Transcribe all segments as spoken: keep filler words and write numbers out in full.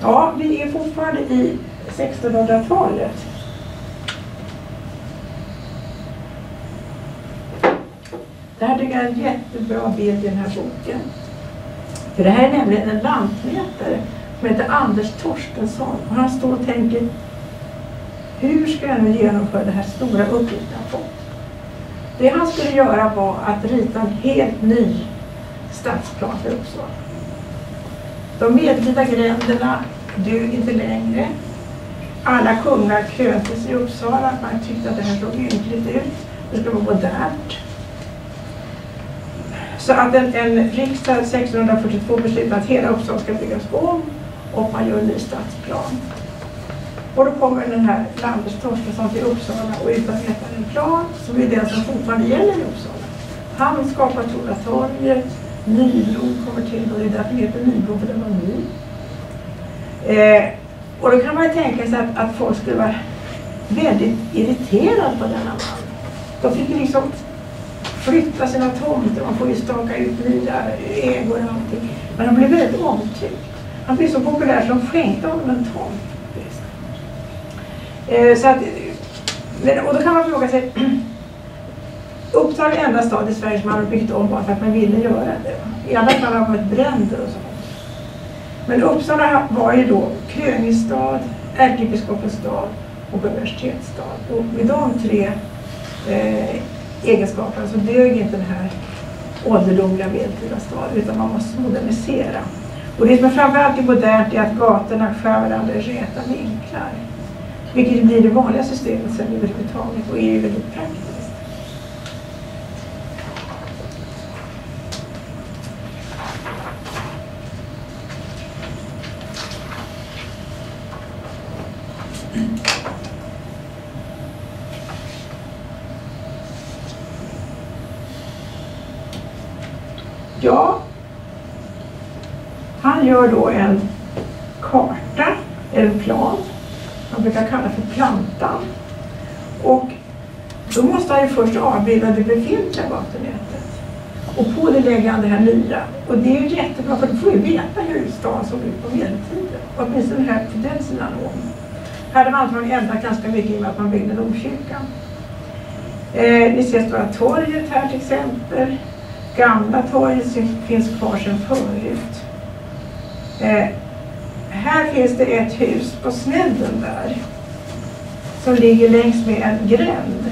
Ja, vi är fortfarande i sextonhundratalet. Det här tycker jag är en jättebra bild i den här boken. För det här är nämligen en lantmätare som heter Anders Torstensson. Och han står och tänker, hur ska jag nu genomföra den här stora uppgiften jag fått? Det han skulle göra var att rita en helt ny stadsplan för Uppsala. De medeltida gränderna dög inte längre. Alla kungar kröntes i Uppsala. Man tyckte att det här såg ynkligt ut. Det skulle vara modernt. Så att en, en riksdag sextonhundrafyrtiotvå beslutade att hela Uppsala ska byggas om och man gör en ny stadsplan. Och då kommer den här Anders Torstensson till Uppsala och utarbetar en plan som är den som fortfarande gäller i Uppsala. Han skapar Stora torget, Nybron kommer till och det är därför det heter Nybron för den var ny. Eh, och då kan man ju tänka sig att, att folk skulle vara väldigt irriterade på denna man. De fick ju liksom flytta sina tomter, man får ju staka ut nya ägor och allting. Men han blev väldigt omtyckt. Han blev så populär som skänkte honom en tomt. Eh, så att, och då kan man fråga sig, Uppsala är enda stad i Sverige som man har byggt om bara för att man ville göra det. I alla fall har det varit bränder och sånt. Men Uppsala var ju då kröningsstad, ärkebiskopens stad och universitetsstad. Och med de tre eh, egenskaperna så dög inte den här ålderdomliga medeltida stad utan man måste modernisera. Och det som är framförallt modernt är att gatorna skär varandra i räta vinklar. Vilket blir det vanliga systemet sen överhuvudtaget och är ju väldigt praktiskt. Ja, han gör då en karta, en plan. Man brukar kalla för plantan. Och då måste han ju först avbilda det befintliga gatunätet. Och på det lägger han det här nya. Och det är ju jättebra för då får vi veta hur stan såg ut på medeltiden. Åtminstone här till den sidan om. Hade man antagligen ändrat ganska mycket i och med att man byggde domkyrkan. Eh, ni ser Stora torget här till exempel. Gamla torget finns kvar sedan förut. Eh, här finns det ett hus på snedden där. Som ligger längs med en gränd.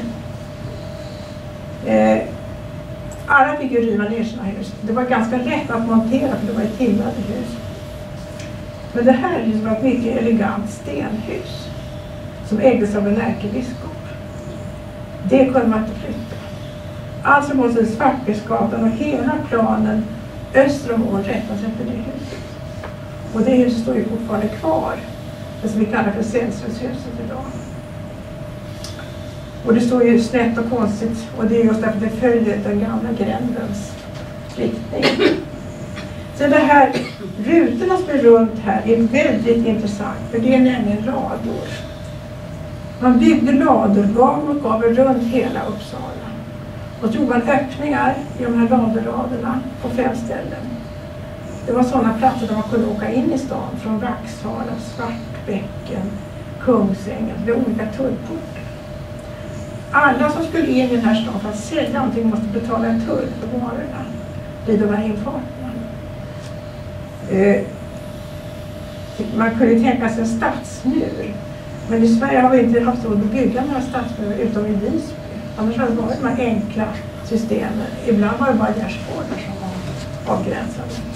Eh, alla fick ju riva ner sina hus. Det var ganska lätt att montera för det var ett timrade hus. Men det här huset var ett mycket elegant stenhus. Som ägdes av en ärkebiskop. Det kunde man inte flytta. Alltså måste Svartbysgatan och hela planen öster om ån rättas efter det huset. Och det huset står ju fortfarande kvar. Det som vi kallar för Sällströmshuset idag. Och det står ju snett och konstigt. Och det är just därför det följer den gamla grändens riktning. Så det här, rutorna som är runt här är väldigt intressant. För det är nämligen lador. Man byggde lador gång och gav runt hela Uppsala. Och så gjorde man öppningar i de här laderraderna på fem ställen. Det var sådana platser där man kunde åka in i stan. Från Vaxhalla, Svartbäcken, Kungsängen. Det var olika tullporter. Alla som skulle in i den här stan för att sälja någonting måste betala en tull för varorna vid de här infarterna. Eh, man kunde tänka sig en stadsmur. Men i Sverige har vi inte haft råd att bygga några stadsmurar utom i Visby. Annars har det varit de här enkla systemen. Ibland var det bara gärdsgårdar som var avgränsade.